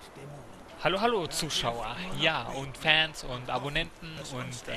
Hallo, hallo Zuschauer, ja, und Fans und Abonnenten und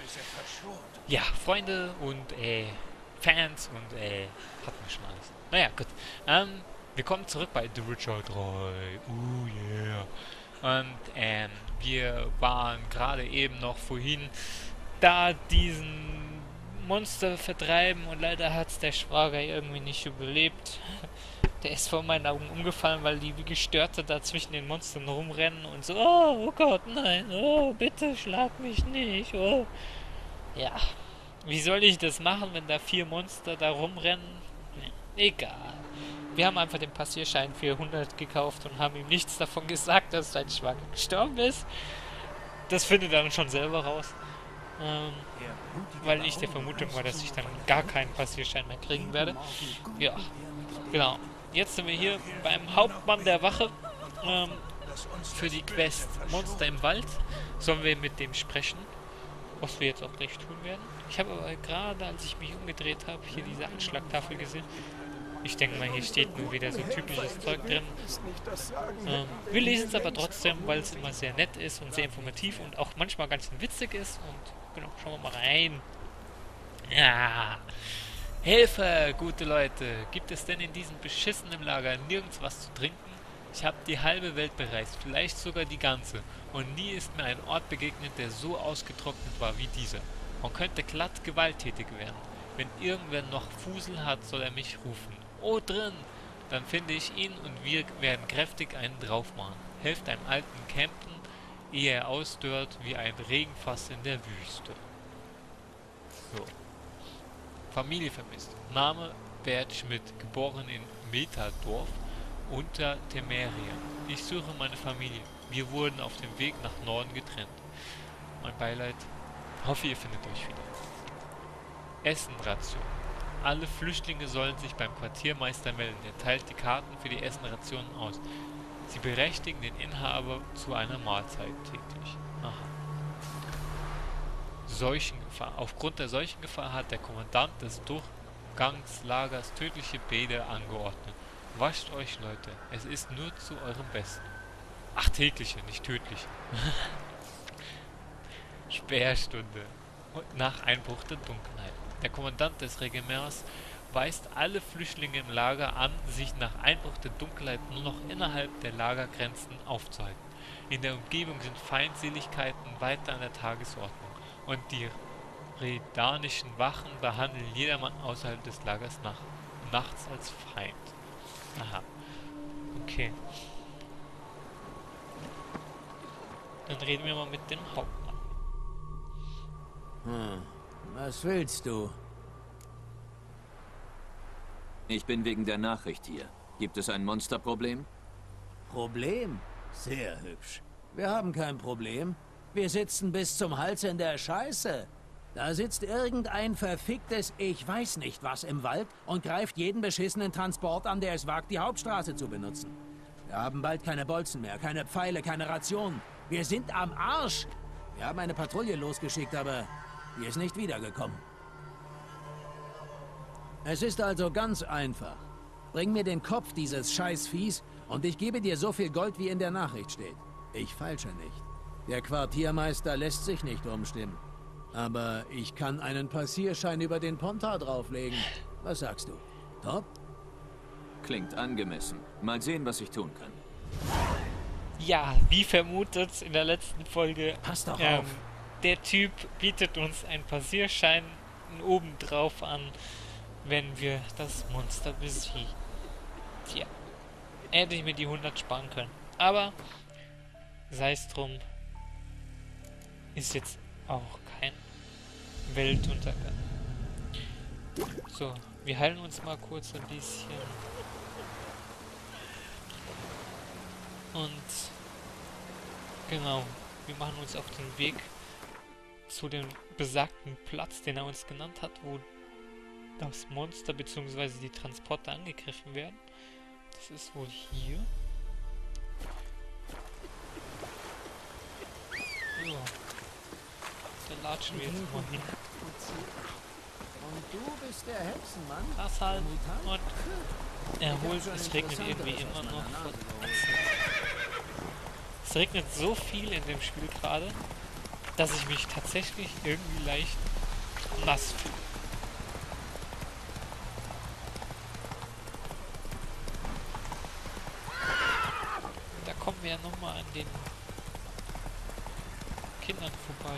ja, Freunde und Fans und hatten wir schon alles. Naja, gut. Wir kommen zurück bei The Witcher 3. Yeah. Und wir waren gerade eben noch vorhin da diesen Monster vertreiben und leider hat es der Schwager irgendwie nicht überlebt. Der ist vor meinen Augen umgefallen, weil die wie Gestörte da zwischen den Monstern rumrennen und so, oh Gott, nein, oh, bitte schlag mich nicht, oh. Ja, wie soll ich das machen, wenn da 4 Monster da rumrennen? Egal. Wir haben einfach den Passierschein für 100 gekauft und haben ihm nichts davon gesagt, dass sein Schwager gestorben ist. Das findet er dann schon selber raus. Ähm, weil ich der Vermutung war, dass ich dann gar keinen Passierschein mehr kriegen werde. Ja, genau. Jetzt sind wir hier beim Hauptmann der Wache für die Quest Monster im Wald. Sollen wir mit dem sprechen, was wir jetzt auch gleich tun werden. Ich habe aber gerade, als ich mich umgedreht habe, hier diese Anschlagtafel gesehen. Ich denke mal, hier steht nur wieder so typisches Zeug drin. Wir lesen es aber trotzdem, weil es immer sehr nett ist und sehr informativ und auch manchmal ganz witzig ist. Und genau, schauen wir mal rein. Ja. Hilfe, gute Leute! Gibt es denn in diesem beschissenen Lager nirgends was zu trinken? Ich habe die halbe Welt bereist, vielleicht sogar die ganze, und nie ist mir ein Ort begegnet, der so ausgetrocknet war wie dieser. Man könnte glatt gewalttätig werden. Wenn irgendwer noch Fusel hat, soll er mich rufen. Oh, drin! Dann finde ich ihn und wir werden kräftig einen drauf machen. Helft einem alten Campen, ehe er ausdörrt wie ein Regenfass in der Wüste. So. Familie vermisst. Name Bert Schmidt, geboren in Metadorf unter Temerien. Ich suche meine Familie. Wir wurden auf dem Weg nach Norden getrennt. Mein Beileid. Hoffe, ihr findet euch wieder. Essenration. Alle Flüchtlinge sollen sich beim Quartiermeister melden. Er teilt die Karten für die Essenrationen aus. Sie berechtigen den Inhaber zu einer Mahlzeit täglich. Aha. Seuchengefahr. Aufgrund der Seuchengefahr hat der Kommandant des Durchgangslagers tödliche Bäder angeordnet. Wascht euch, Leute. Es ist nur zu eurem Besten. Ach, tägliche, nicht tödliche. Sperrstunde. Und nach Einbruch der Dunkelheit. Der Kommandant des Regiments weist alle Flüchtlinge im Lager an, sich nach Einbruch der Dunkelheit nur noch innerhalb der Lagergrenzen aufzuhalten. In der Umgebung sind Feindseligkeiten weiter an der Tagesordnung. Und die redanischen Wachen behandeln jedermann außerhalb des Lagers nachts als Feind. Aha. Okay. Dann reden wir mal mit dem Hauptmann. Was willst du? Ich bin wegen der Nachricht hier. Gibt es ein Monsterproblem? Problem? Sehr hübsch. Wir haben kein Problem. Wir sitzen bis zum Hals in der Scheiße. Da sitzt irgendein verficktes Ich weiß nicht was im Wald und greift jeden beschissenen Transport an, der es wagt, die Hauptstraße zu benutzen. Wir haben bald keine Bolzen mehr, keine Pfeile, keine Rationen. Wir sind am Arsch. Wir haben eine Patrouille losgeschickt, aber die ist nicht wiedergekommen. Es ist also ganz einfach. Bring mir den Kopf dieses Scheißviehs und ich gebe dir so viel Gold, wie in der Nachricht steht. Ich falsche nicht. Der Quartiermeister lässt sich nicht umstimmen. Aber ich kann einen Passierschein über den Pontar drauflegen. Was sagst du? Top? Klingt angemessen. Mal sehen, was ich tun kann. Ja, wie vermutet in der letzten Folge, Pass doch auf. der Typ bietet uns einen Passierschein obendrauf an, wenn wir das Monster besiegen. Tja, hätte ich mir die 100 sparen können. Aber sei es drum, ist jetzt auch kein Weltuntergang. So, wir heilen uns mal kurz ein bisschen. Und genau, wir machen uns auf den Weg zu dem besagten Platz, den er uns genannt hat, wo das Monster bzw. die Transporter angegriffen werden. Das ist wohl hier. So. Da latschen wir jetzt mal hin. Und du bist der Hexenmann? Das halt. Und erholt, es regnet irgendwie immer noch. Es regnet so viel in dem Spiel gerade, dass ich mich tatsächlich irgendwie leicht nass fühle. Da kommen wir ja nochmal an den Kindern vorbei.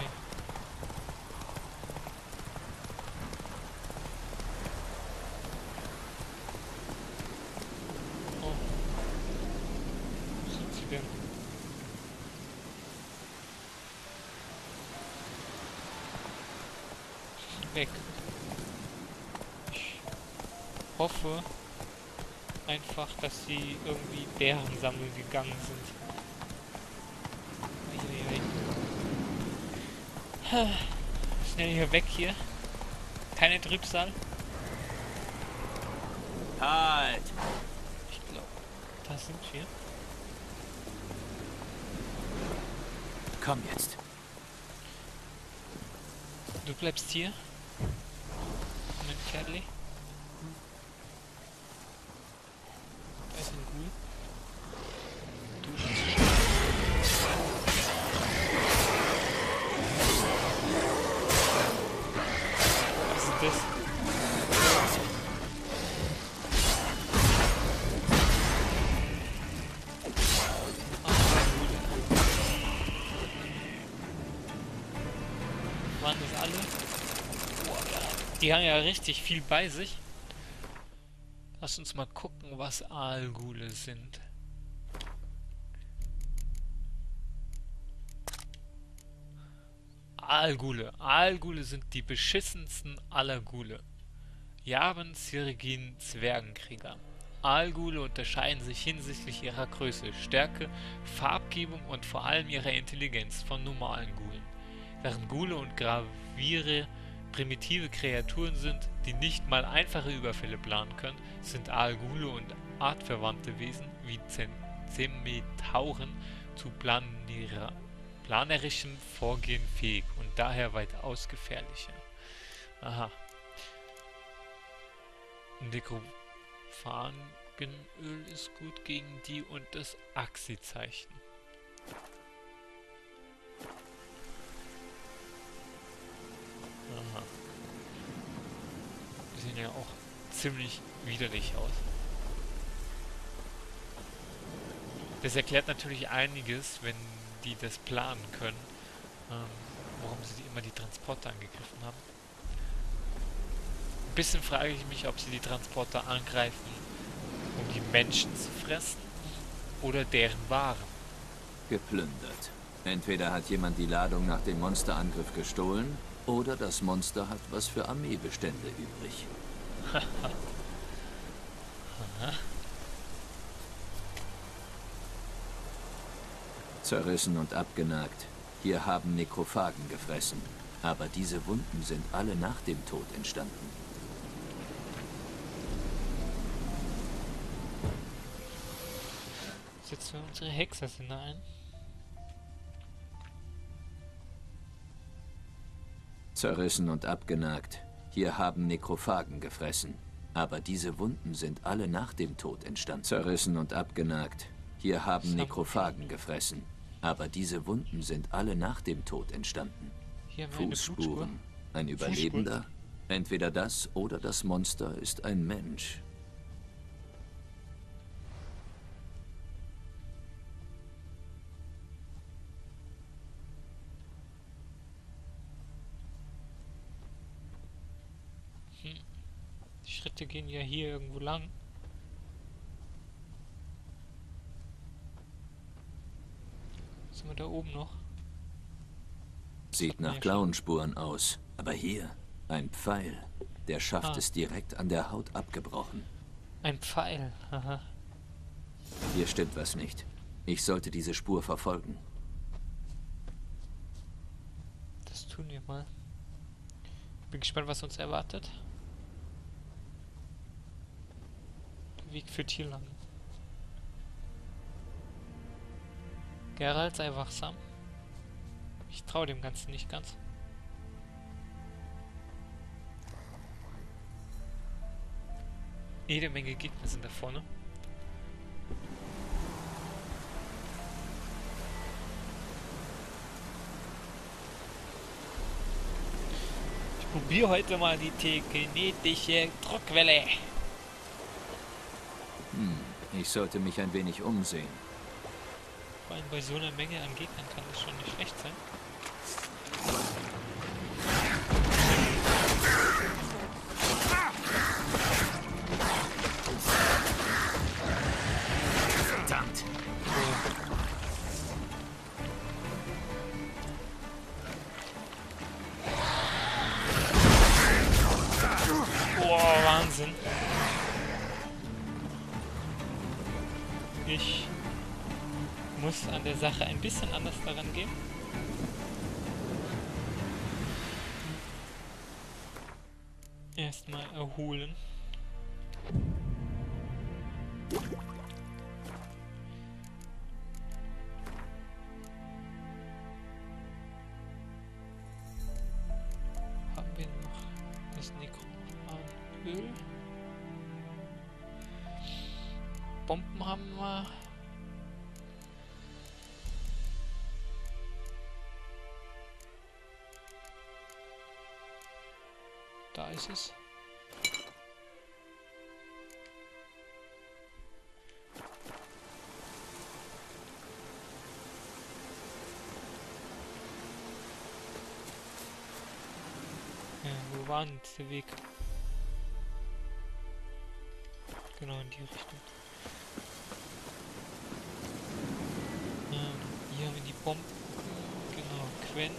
Oh. Wo sind sie denn? Weg. Ich hoffe einfach, dass sie irgendwie Bären sammeln gegangen sind. Eieiei. Schnell hier weg hier. Keine Trübsal. Halt! Ich glaube, da sind wir. Komm jetzt. Du bleibst hier. Mein Pferdli. Da ist ein Ghoul. Du was ist das? Ah, Ghoul. Waren das alle? Die haben ja richtig viel bei sich. Lass uns mal gucken, was Aalghule sind. Aalghule. Aalghule sind die beschissensten aller Ghule. Yavan Sirgin Zwergenkrieger. Aalghule unterscheiden sich hinsichtlich ihrer Größe, Stärke, Farbgebung und vor allem ihrer Intelligenz von normalen Ghulen. Während Ghule und Graviere primitive Kreaturen sind, die nicht mal einfache Überfälle planen können, sind Aalghule und artverwandte Wesen wie Zemetauren zu planerischem Vorgehen fähig und daher weitaus gefährlicher. Aha. Nekrophagenöl ist gut gegen die und das Axi-Zeichen. Aha. Die sehen ja auch ziemlich widerlich aus. Das erklärt natürlich einiges, wenn die das planen können, warum sie immer die Transporter angegriffen haben. Ein bisschen frage ich mich, ob sie die Transporter angreifen, um die Menschen zu fressen oder deren Waren. Geplündert. Entweder hat jemand die Ladung nach dem Monsterangriff gestohlen, oder das Monster hat was für Armeebestände übrig. Zerrissen und abgenagt. Hier haben Nekrophagen gefressen. Aber diese Wunden sind alle nach dem Tod entstanden. Setzen wir unsere Hexersinne ein. Zerrissen und abgenagt. Hier haben Nekrophagen gefressen. Aber diese Wunden sind alle nach dem Tod entstanden. Zerrissen und abgenagt. Hier haben Nekrophagen gefressen. Aber diese Wunden sind alle nach dem Tod entstanden. Hier haben wir eine Blutspur. Fußspuren. Ein Überlebender? Entweder das oder das Monster ist ein Mensch. Die Schritte gehen ja hier irgendwo lang. Sind wir da oben noch? Sieht nach Klauenspuren aus. Aber hier, ein Pfeil. Der Schaft ist direkt an der Haut abgebrochen. Ein Pfeil, haha. Hier stimmt was nicht. Ich sollte diese Spur verfolgen. Das tun wir mal. Bin gespannt, was uns erwartet. Der Weg führt hier lang. Geralt, sei wachsam. Ich traue dem Ganzen nicht ganz. Jede Menge Gegner sind da vorne. Wie heute mal die telekinetische Druckwelle. Ich sollte mich ein wenig umsehen. Vor allem bei so einer Menge an Gegnern kann das schon nicht schlecht sein. Verdammt! Boah, Wahnsinn. Ich muss an der Sache ein bisschen anders daran gehen. Erstmal erholen. Haben wir noch das Nekromanöl? Bomben haben wir. Da ist es. Ja, wo war denn der Weg? Genau in die Richtung. Hier haben wir die Bomben. Genau, Quen.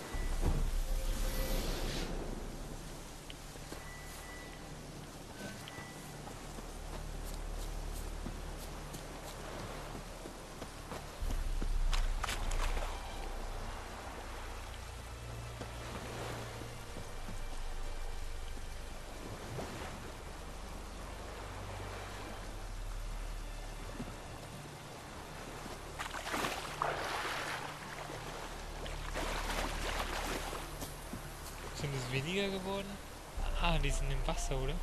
Sind es weniger geworden? Ah, die sind im Wasser, oder?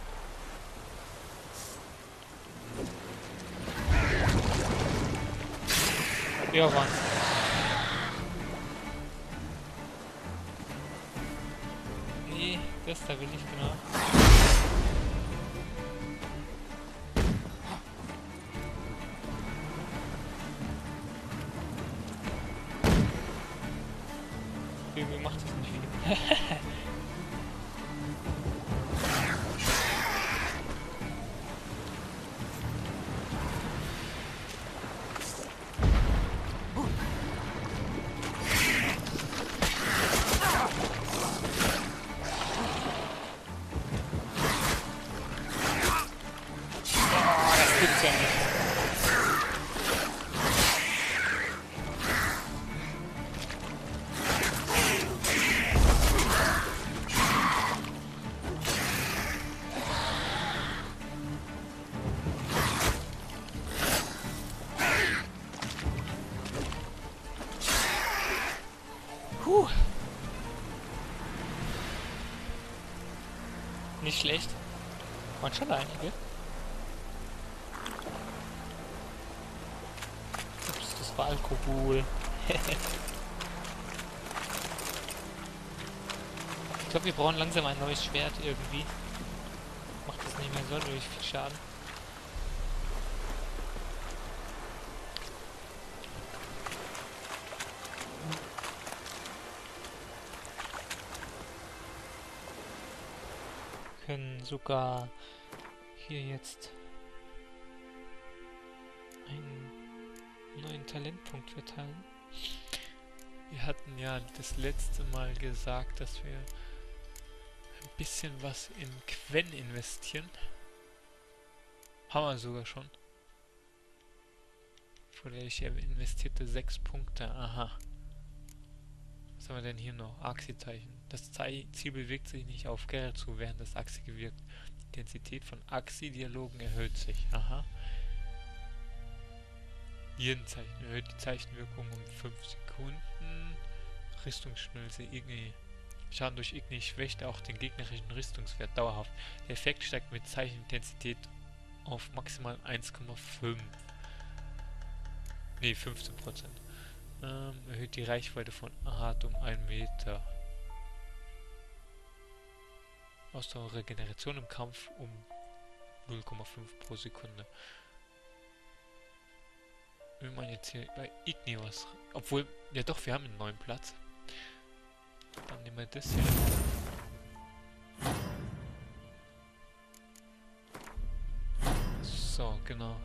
Ja, waren. Nee, das da will ich genau. Irgendwie macht das nicht viel. Das gibt's ja nicht. Puh. Nicht schlecht. Waren schon einige. Ups, das war Alkohol. Ich glaube, wir brauchen langsam ein neues Schwert irgendwie. Macht das nicht mehr so durch viel Schaden. Können sogar hier jetzt einen neuen Talentpunkt verteilen. Wir hatten ja das letzte Mal gesagt, dass wir ein bisschen was in Quen investieren. Haben wir sogar schon. Vorher ich investierte 6 Punkte. Aha. Was haben wir denn hier noch? Axi-Zeichen. Das Ziel bewegt sich nicht auf Geralt zu, während das Axi gewirkt. Die Intensität von Axi-Dialogen erhöht sich. Aha. Jeden Zeichen erhöht die Zeichenwirkung um 5 Sekunden. Rüstungsschmelze Igni. Schaden durch Igni schwächt auch den gegnerischen Rüstungswert dauerhaft. Der Effekt steigt mit Zeichenintensität auf maximal 1,5. Ne, 15%. Erhöht die Reichweite von Hart um 1 Meter. Ausdauer Regeneration im Kampf um 0,5 pro Sekunde. Will man jetzt hier bei Igni was... Obwohl, ja doch, wir haben einen neuen Platz. Dann nehmen wir das hier. So, genau.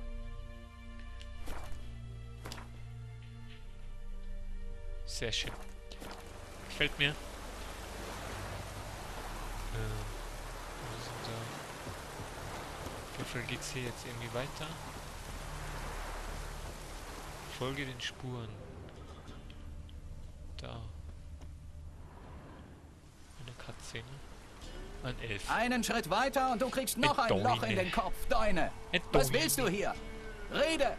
Sehr schön. Gefällt mir. Wir sind da. Auf jeden Fall geht's hier jetzt irgendwie weiter. Folge den Spuren. Da. Eine Cutscene. Ein Elf. Einen Schritt weiter und du kriegst noch ein Doine. Loch in den Kopf, Deune. Was willst du hier? Rede!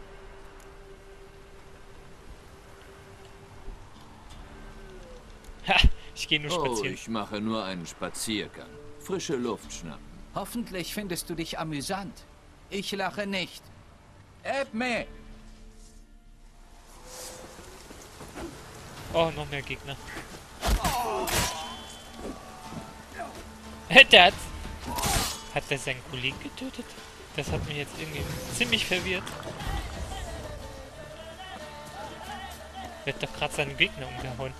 Ha! Ich gehe nur Oh, spazieren. ich mache nur einen Spaziergang. Frische Luft schnappen. Hoffentlich findest du dich amüsant. Ich lache nicht. Edme! Oh, noch mehr Gegner. Hat der seinen Kollegen getötet? Das hat mich jetzt irgendwie ziemlich verwirrt. Der hat doch gerade seinen Gegner umgehauen.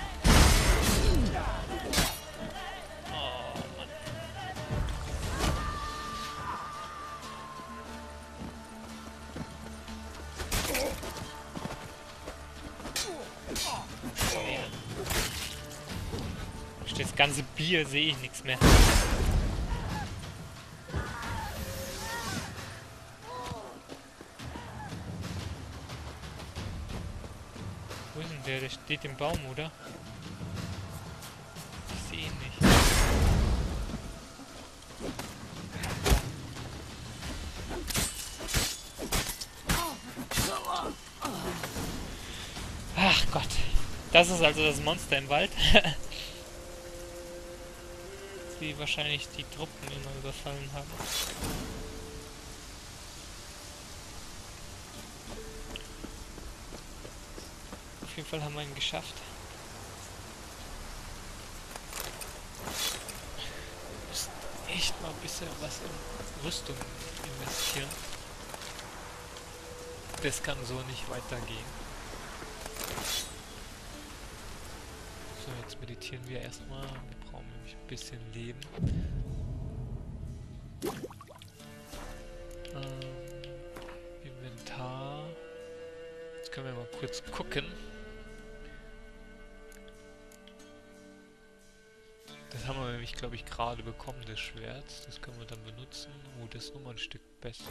Oh, Mann. Durch das ganze Bier sehe ich nichts mehr. Wo ist denn der? Der steht im Baum, oder? Ich sehe ihn nicht. Ach Gott. Das ist also das Monster im Wald. Die wahrscheinlich die Truppen immer überfallen haben. Auf jeden Fall haben wir ihn geschafft. Wir müssen echt mal ein bisschen was in Rüstung investieren. Das kann so nicht weitergehen. So, jetzt meditieren wir erstmal. Wir brauchen nämlich ein bisschen Leben. Inventar. Jetzt können wir mal kurz gucken. Das haben wir nämlich, glaube ich, gerade bekommen, das Schwert. Das können wir dann benutzen. Oh, das ist nochmal ein Stück besser.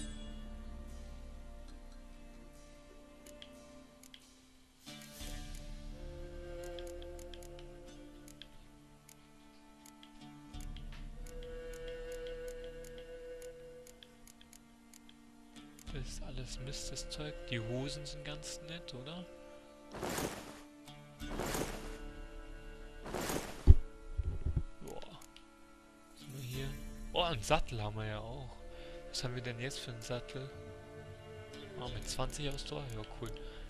Das ist alles Mist, das Zeug. Die Hosen sind ganz nett, oder? Boah. Was haben wir hier? Oh, einen Sattel haben wir ja auch. Was haben wir denn jetzt für einen Sattel? Ah, mit 20 Ausdauer? Ja, cool.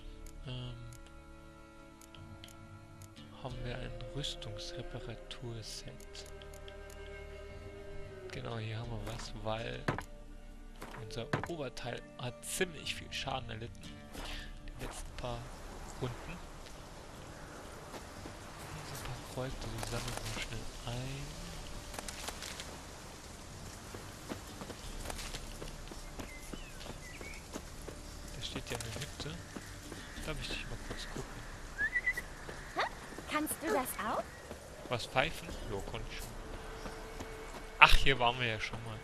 Haben wir ein Rüstungsreparaturset. Genau, hier haben wir was, weil unser Oberteil hat ziemlich viel Schaden erlitten. Die letzten paar Runden. Hier sind ein paar Kräuter, die sammeln wir schnell ein. Da steht ja eine Hütte. Da möchte ich mal kurz gucken. Kannst du das auch? Was pfeifen? Jo, konnte ich schon. Ach, hier waren wir ja schon mal.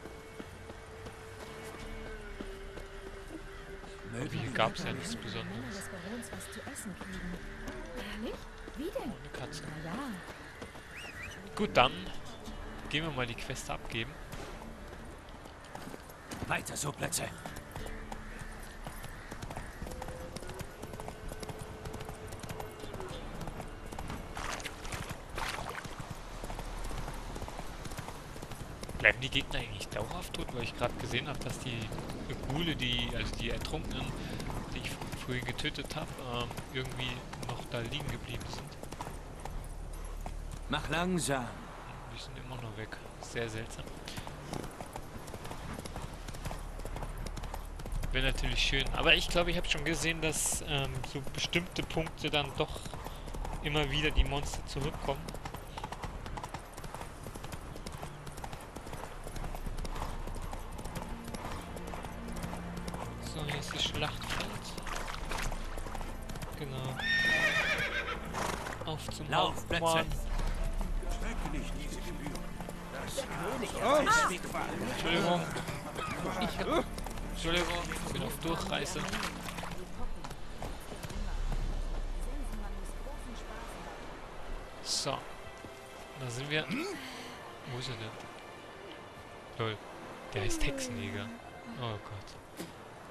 Aber hier gab es ja nichts Besonderes. Des Barons was zu essen kriegen. Ehrlich? Wie denn? Eine Katze. Na ja. Gut, dann gehen wir mal die Quest abgeben. Weiter so, Plätze. Bleiben die Gegner eigentlich dauerhaft tot? Weil ich gerade gesehen habe, dass die Ghule, also die Ertrunkenen, die ich vorhin getötet habe, irgendwie noch da liegen geblieben sind. Mach langsam. Die sind immer noch weg. Sehr seltsam. Wäre natürlich schön. Aber ich glaube, ich habe schon gesehen, dass so bestimmte Punkte dann doch immer wieder die Monster zurückkommen. So, hier ist das Schlachtfeld. Genau. Auf zum Hauptmann. Entschuldigung. Entschuldigung, ich bin auf Durchreise. So. Da sind wir. Wo ist er denn? Lol. Der heißt Hexenjäger. Oh Gott.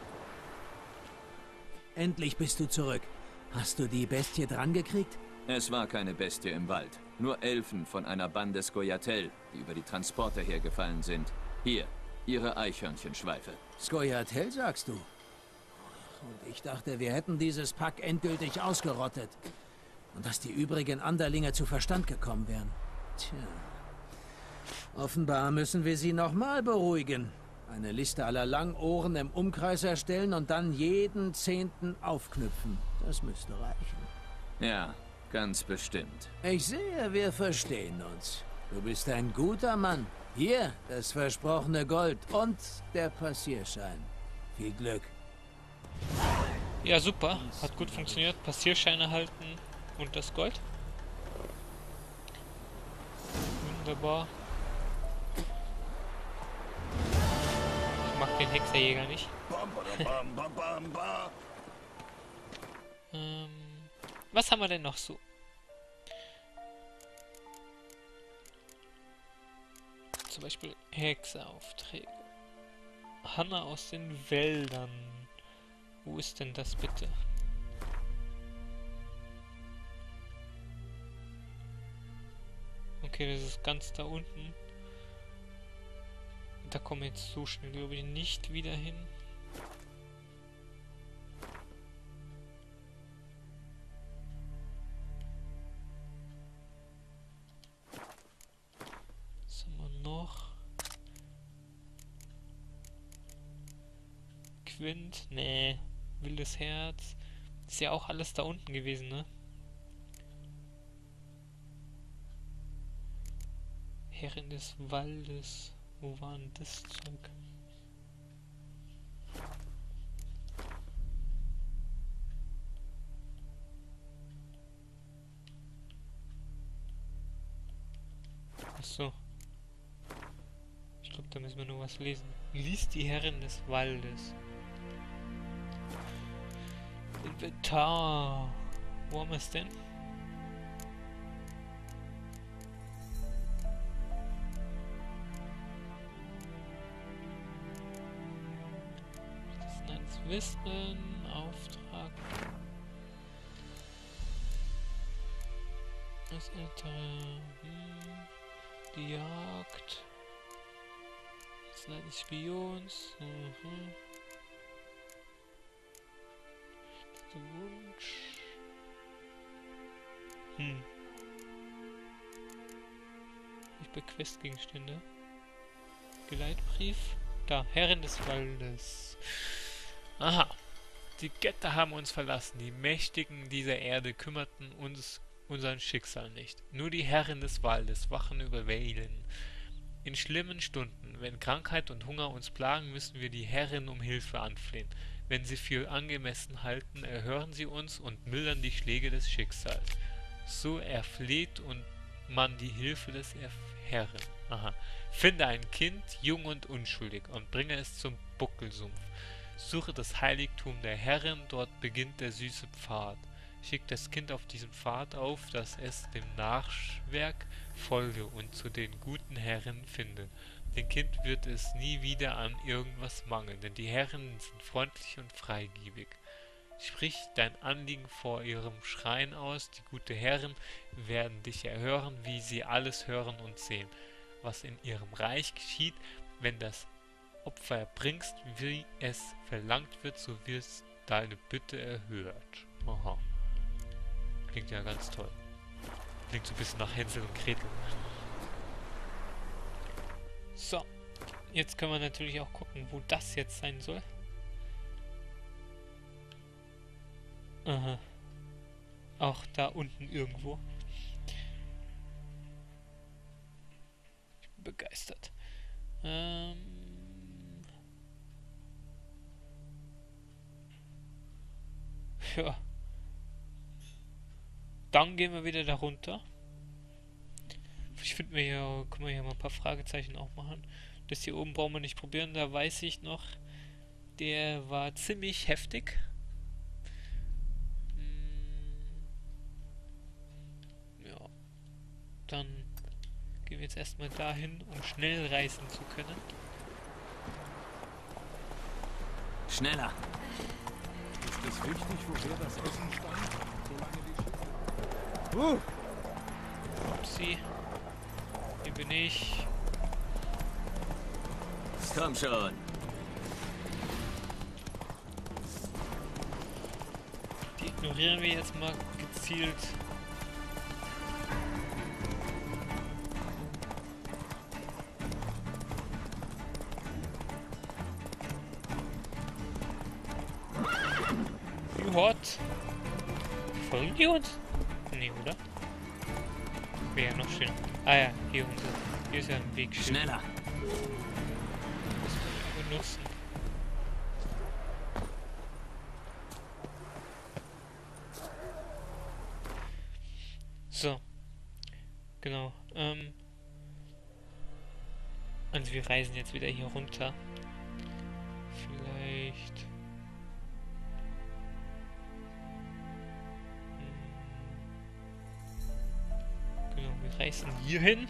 Endlich bist du zurück. Hast du die Bestie drangekriegt? Es war keine Bestie im Wald. Nur Elfen von einer Bande Skoyatel, die über die Transporter hergefallen sind. Hier, ihre Eichhörnchenschweife. Skoyatel, sagst du? Und ich dachte, wir hätten dieses Pack endgültig ausgerottet. Und dass die übrigen Anderlinge zu Verstand gekommen wären. Tja. Offenbar müssen wir sie nochmal beruhigen. Eine Liste aller Langohren im Umkreis erstellen und dann jeden 10. aufknüpfen. Das müsste reichen. Ja, ganz bestimmt. Ich sehe, wir verstehen uns. Du bist ein guter Mann. Hier, das versprochene Gold und der Passierschein. Viel Glück. Ja, super. Hat gut funktioniert. Passierschein erhalten und das Gold. Wunderbar. Ich mag den Hexerjäger nicht. Was haben wir denn noch so? Zum Beispiel Hexeraufträge. Hanna aus den Wäldern. Wo ist denn das bitte? Okay, das ist ganz da unten. Da kommen wir jetzt so schnell, glaube ich, nicht wieder hin. Was haben wir noch? Quint? Nee. Wildes Herz. Ist ja auch alles da unten gewesen, ne? Herrin des Waldes. Wo war denn das Zeug? Achso. Ich glaube, da müssen wir nur was lesen. Lies die Herrin des Waldes. Inventar. Wo haben wir es denn? Wissen, Auftrag. Das ältere. Die Jagd. Das Leid des Spions. Der Wunsch. Ich bei Questgegenstände. Geleitbrief. Da, Herrin des Waldes. Aha. Die Götter haben uns verlassen. Die Mächtigen dieser Erde kümmerten uns unseren Schicksal nicht. Nur die Herrin des Waldes wachen über Wellen. In schlimmen Stunden, wenn Krankheit und Hunger uns plagen, müssen wir die Herrin um Hilfe anflehen. Wenn sie für angemessen halten, erhören sie uns und mildern die Schläge des Schicksals. So erfleht und man die Hilfe des Herren. Aha. Finde ein Kind, jung und unschuldig, und bringe es zum Buckelsumpf. Suche das Heiligtum der Herrin, dort beginnt der süße Pfad. Schick das Kind auf diesen Pfad auf, dass es dem Nachwerk folge und zu den guten Herren finde. Dem Kind wird es nie wieder an irgendwas mangeln, denn die Herren sind freundlich und freigebig. Sprich dein Anliegen vor ihrem Schrein aus, die gute Herren werden dich erhören, wie sie alles hören und sehen, was in ihrem Reich geschieht, wenn das Opfer erbringst, wie es verlangt wird, so wird deine Bitte erhört. Aha. Klingt ja ganz toll. Klingt so ein bisschen nach Hänsel und Gretel. So. Jetzt können wir natürlich auch gucken, wo das jetzt sein soll. Aha. Auch da unten irgendwo. Ich bin begeistert. Ja. Dann gehen wir wieder da runter. Ich finde mir hier, können wir hier mal ein paar Fragezeichen auch machen. Das hier oben brauchen wir nicht probieren, da weiß ich noch, der war ziemlich heftig. Ja. Dann gehen wir jetzt erstmal dahin, um schnell reisen zu können. Schneller! Ist es wichtig, woher das Essen stammt? Solange die Upsi. Hier bin ich. Komm schon! Die ignorieren wir jetzt mal gezielt. What? Folgen die uns? Nee, oder? Wäre ja noch schöner. Ah ja, hier unten. Hier ist ja ein Weg. Schneller! Das können wir benutzen. So. Genau. Also wir reisen jetzt wieder hier runter. Vielleicht... Genau, wir reisen hier hin.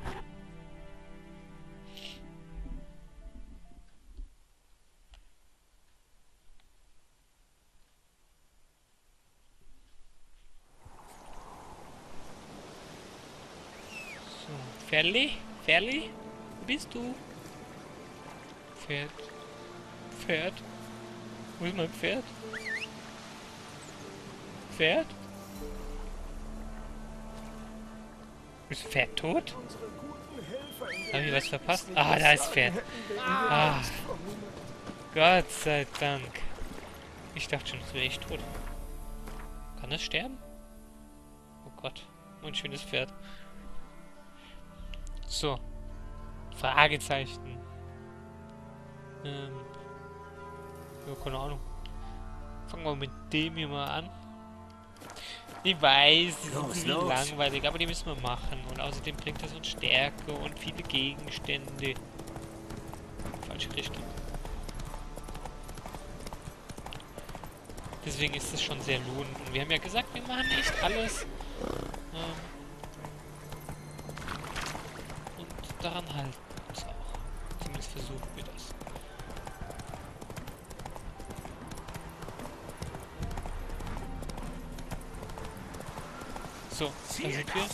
So, Ferli? Ferli? Wo bist du? Pferd. Pferd? Wo ist mein Pferd? Pferd? Ist Pferd tot? Habe ich was verpasst? Ah, da ist Pferd. Ah. Gott sei Dank. Ich dachte schon, es wäre echt tot. Kann es sterben? Oh Gott. Ein schönes Pferd. So. Fragezeichen. Ja, keine Ahnung. Fangen wir mit dem hier mal an. Ich weiß, die sind ziemlich langweilig, aber die müssen wir machen. Und außerdem bringt das uns Stärke und viele Gegenstände. Falsche Richtung. Deswegen ist es schon sehr lohnend. Und wir haben ja gesagt, wir machen nicht alles. Und daran halten wir uns auch. Zumindest versuchen wir das. So, da sind wir.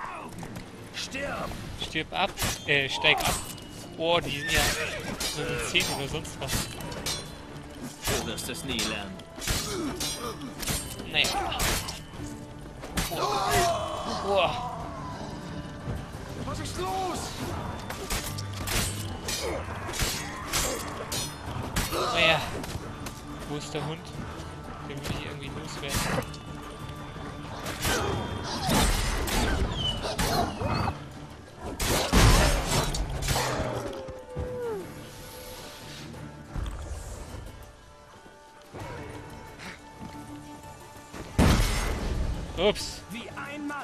Stirb ab. Steig ab. Oh, die sind ja so eine 10 oder sonst was. Du wirst es nie lernen. Naja. Oh. Was ist los? Naja. Wo ist der Hund? Den will ich irgendwie loswerden. Ups. Wie ein Mann.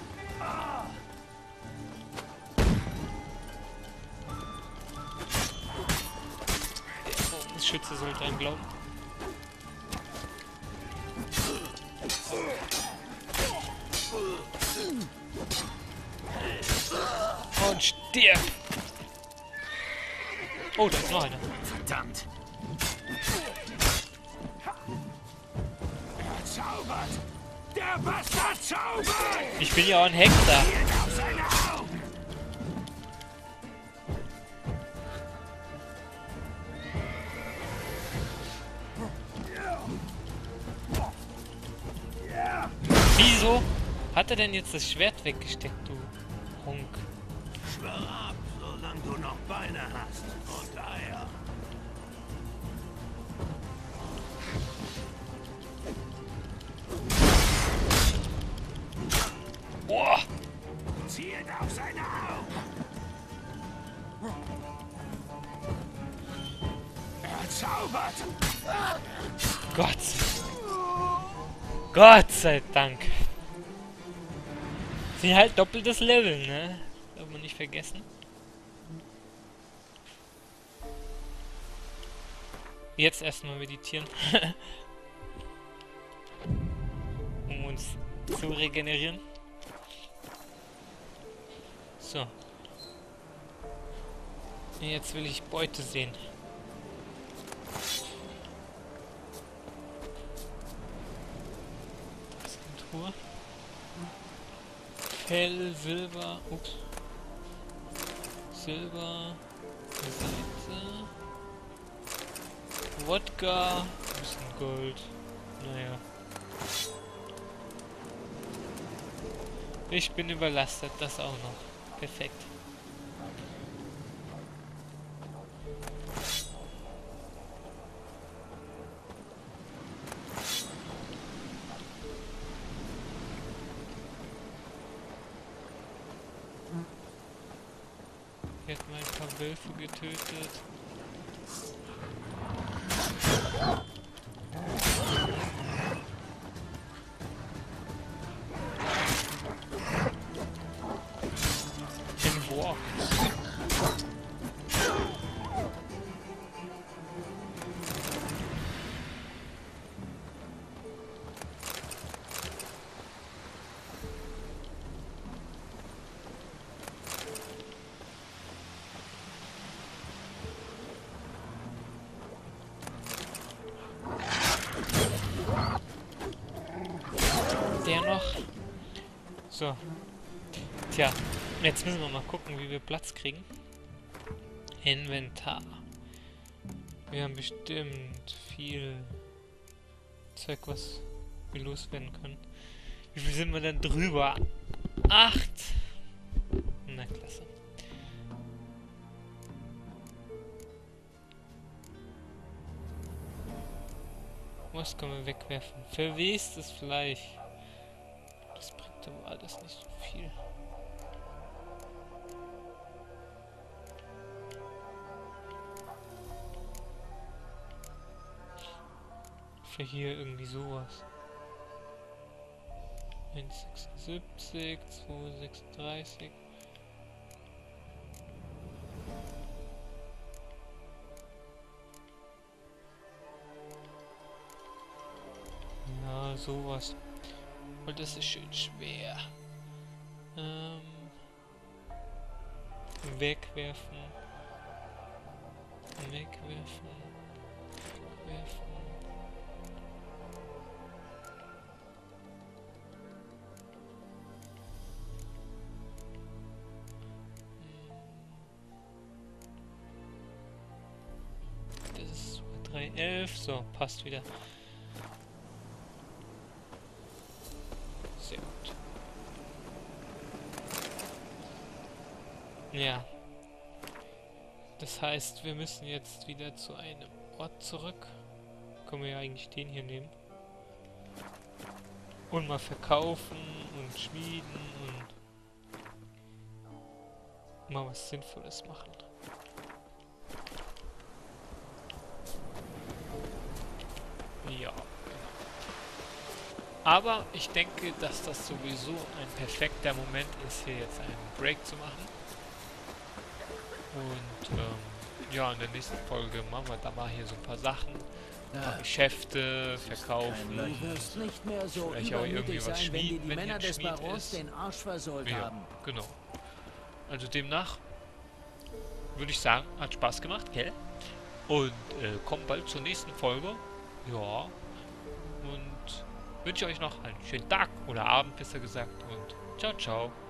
Der Bogenschütze sollte einem glauben. Und stirb! Oh, da ist noch einer. Verdammt! Zaubert! Der Bastard zaubert! Ich bin ja auch ein Hexer. Auf seine Augen! Wieso hat er denn jetzt das Schwert weggesteckt, du Honk? Schwör ab, solange du noch Beine hast und Eier. Boah! Zielt auf seine Augen. Er zaubert. Gott. Gott sei Dank. Sind halt doppeltes Level, ne? Darf man nicht vergessen. Jetzt erstmal meditieren. Um uns zu regenerieren. So. Jetzt will ich Beute sehen. Das ist eine Truhe. Fell, Silber, ups. Silber, Seite. Wodka, ein bisschen Gold. Naja. Ich bin überlastet, das auch noch. Perfekt. Hier hat mal ein paar Wölfe getötet. In War. Der noch. So. Tja, jetzt müssen wir mal gucken, wie wir Platz kriegen. Inventar. Wir haben bestimmt viel Zeug, was wir loswerden können. Wie viel sind wir denn drüber? 8! Na klasse. Was können wir wegwerfen? Verwestes Fleisch. Das bringt aber alles nicht so viel. Für hier irgendwie sowas. 1,76, 2,36. Ja, sowas. Und das ist schön schwer. Wegwerfen. Wegwerfen. Wegwerfen. Das ist 3,11. So, passt wieder. Sehr gut. Ja. Das heißt, wir müssen jetzt wieder zu einem Ort zurück. Können wir ja eigentlich den hier nehmen. Und mal verkaufen und schmieden und mal was Sinnvolles machen. Ja. Aber ich denke, dass das sowieso ein perfekter Moment ist, hier jetzt einen Break zu machen. Und ja, in der nächsten Folge machen wir da mal hier so ein paar Sachen. Ein paar Geschäfte, verkaufen. Du wirst nicht mehr so Vielleicht auch irgendwie übermütig was sein, wenn dir schmieden, die wenn Männer hier ein des Schmied Barons ist. den Arsch versohlt Ja, haben. genau. Also demnach würde ich sagen, hat Spaß gemacht, gell? Und kommt bald zur nächsten Folge. Ja. Und wünsche euch noch einen schönen Tag oder Abend, besser gesagt. Und ciao, ciao.